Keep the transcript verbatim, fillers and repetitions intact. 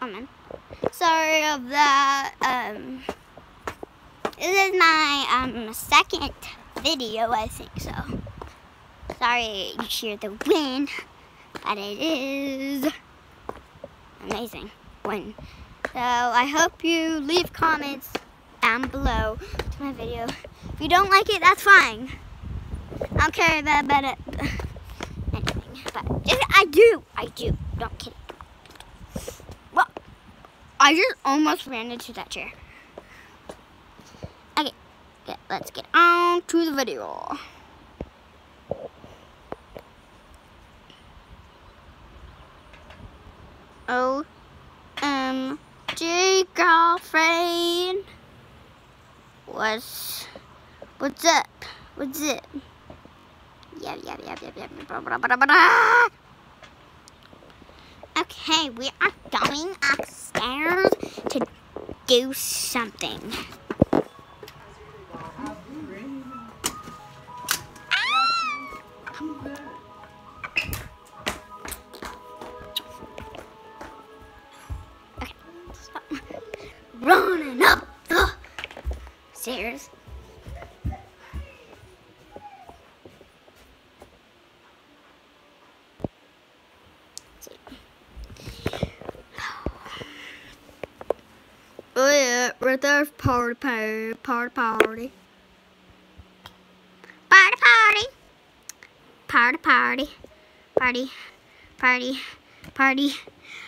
comment. Sorry of that. Um, this is my um second video, I think so. Sorry you hear the wind, but it is amazing wind. So I hope you leave comments down below to my video. If you don't like it, that's fine. I don't care about, about it, anything, but just, I do, I do. Don't kid. Well, I just almost ran into that chair. Okay, yeah, let's get on to the video. O M G, girlfriend. What's, what's up? What's up? Yep, yep, yep, yep, yep. Blah, blah, blah, blah, blah. Okay, we are going upstairs to do something. Okay, stop running up the stairs. Oh yeah, right there's party, party, party, party. Party, party. Party, party. Party, party, party,